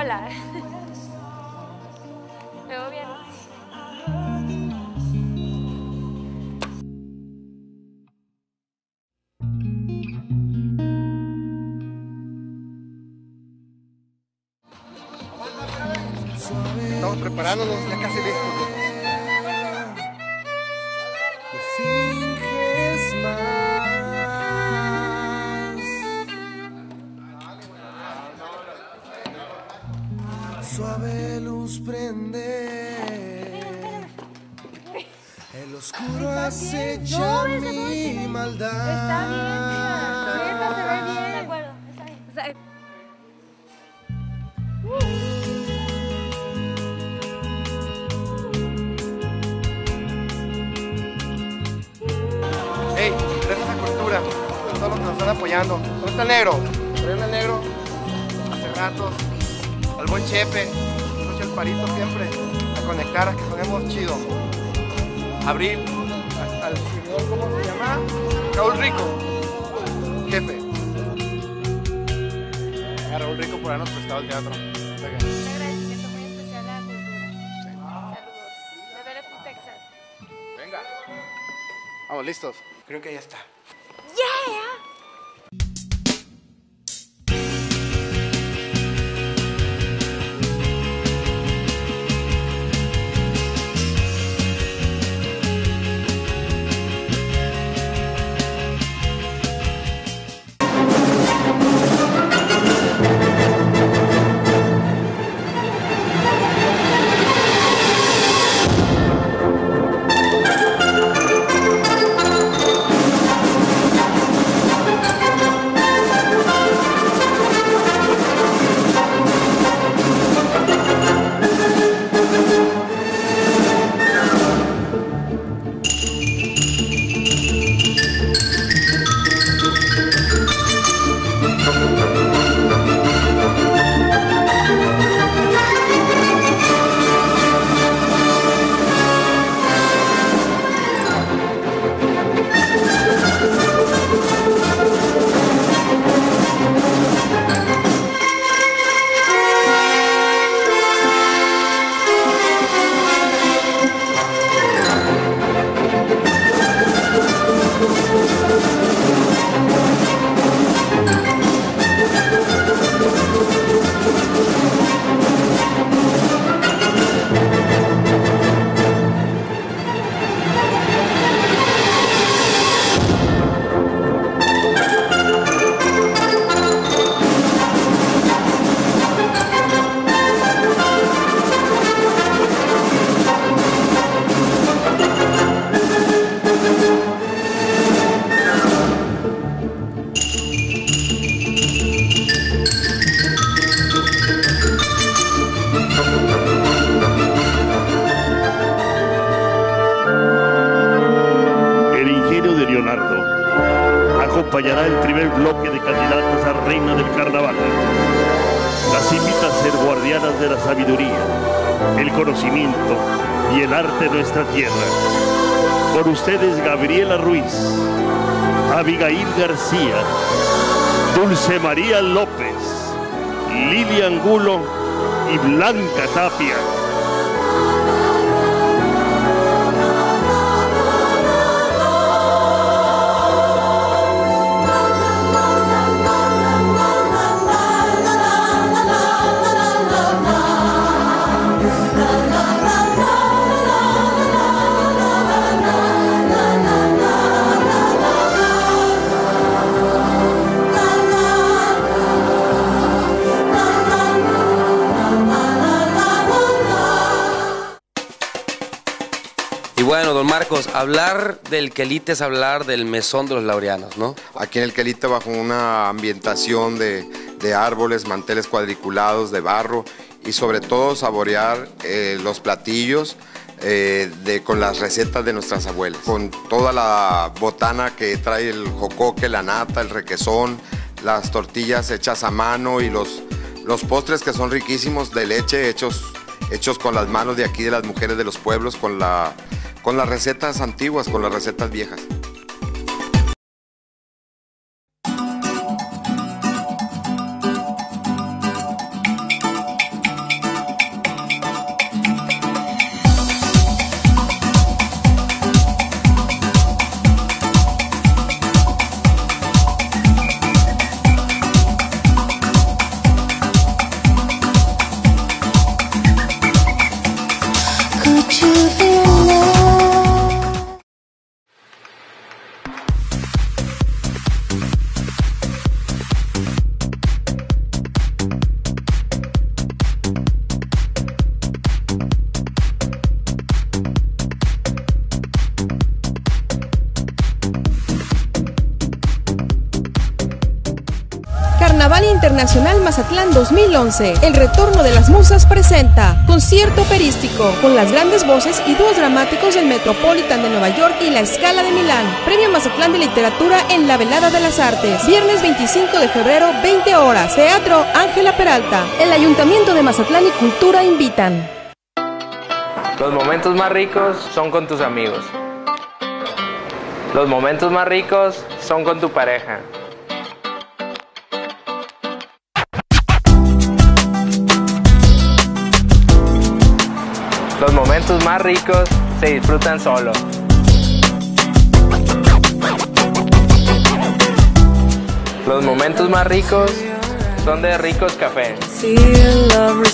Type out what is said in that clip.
Hola. ¿Me veo bien? Estamos preparándonos, ya casi listos. Suave luz prende, el oscuro acecha mi maldad. Está bien, neta, se ve bien. De acuerdo, está bien. Hey, gracias a Cultura, a todos los que nos están apoyando. ¿Dónde está el negro? Por ahí anda el negro. Hace ratos. Al buen Chepe, escucha el Parito siempre. A conectar, a que sonemos chido. Abril, al señor, ¿cómo se llama? Raúl Rico, jefe. A Raúl Rico por habernos prestado el teatro. Un agradecimiento muy especial a la Cultura. Saludos. De Bellefield, Texas. Venga. Vamos, listos. Creo que ya está. ¡Yeah! Acompañará el primer bloque de candidatas a Reina del Carnaval. Las invita a ser guardianas de la sabiduría, el conocimiento y el arte de nuestra tierra. Por ustedes, Gabriela Ruiz, Abigail García, Dulce María López, Lilia Angulo y Blanca Tapia. Bueno, don Marcos, hablar del Quelite es hablar del mesón de los laureanos, ¿no? Aquí en el Quelite, bajo una ambientación de árboles, manteles cuadriculados, de barro y sobre todo saborear los platillos con las recetas de nuestras abuelas. Con toda la botana que trae el jocoque, la nata, el requesón, las tortillas hechas a mano y los postres que son riquísimos de leche hechos con las manos de aquí de las mujeres de los pueblos, con las recetas antiguas, con las recetas viejas. Internacional Mazatlán 2011. El Retorno de las Musas presenta concierto operístico con las grandes voces y dúos dramáticos del Metropolitan de Nueva York y la Scala de Milán. Premio Mazatlán de Literatura en la Velada de las Artes. Viernes 25 de febrero, 20 horas. Teatro Ángela Peralta. El Ayuntamiento de Mazatlán y Cultura invitan. Los momentos más ricos son con tus amigos. Los momentos más ricos son con tu pareja. Los momentos más ricos se disfrutan solo. Los momentos más ricos son de Ricos Café.